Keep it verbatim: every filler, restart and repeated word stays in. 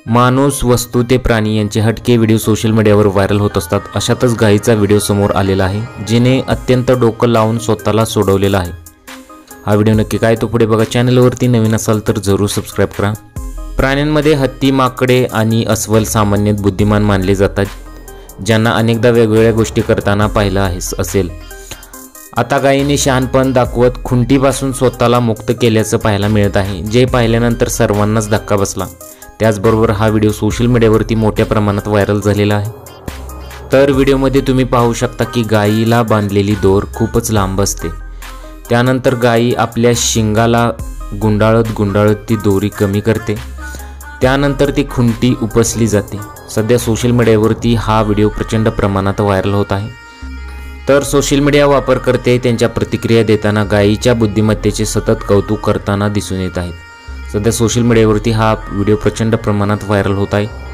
माणूस, वस्तू ते प्राणी यांचे हटके व्हिडिओ सोशल मीडियावर व्हायरल होत असतात. अशातच गायीचा व्हिडिओ समोर आलेला आहे, जिने अत्यंत डोकं लावून स्वतःला सोडवलेला आहे. हा व्हिडिओ नक्की काय तो पुढे बघा. चॅनलवरती नवीन असाल तर जरूर सबस्क्राईब करा. प्राण्यांमध्ये हत्ती, माकडे आणि अस्वल सामान्यत बुद्धिमान मानले जातात, ज्यांना अनेकदा वेगवेगळ्या गोष्टी करताना पाहिलं आहे असेल. आता गायीने शहाणपण दाखवत खुंटीपासून स्वतःला मुक्त केल्याचं पाहायला मिळत आहे, जे पाहिल्यानंतर सर्वांनाच धक्का बसला. त्याचबरोबर हा व्हिडिओ सोशल मीडियावरती मोठ्या प्रमाणात व्हायरल झालेला आहे. तर व्हिडिओमध्ये तुम्ही पाहू शकता की गायीला बांधलेली दोर खूपच लांब असते. त्यानंतर गायी आपल्या शिंगाला गुंडाळत गुंडाळत ती दोरी कमी करते. त्यानंतर ती खुंटी उपसली जाते. सध्या सोशल मीडियावरती हा व्हिडिओ प्रचंड प्रमाणात व्हायरल होत आहे. तर सोशल मीडिया वापरकर्ते त्यांच्या प्रतिक्रिया देताना गायीच्या बुद्धिमत्तेचे सतत कौतुक करताना दिसून येत आहेत. सध्या सोशल मीडियावरती हा व्हिडिओ प्रचंड प्रमाणात व्हायरल होत आहे.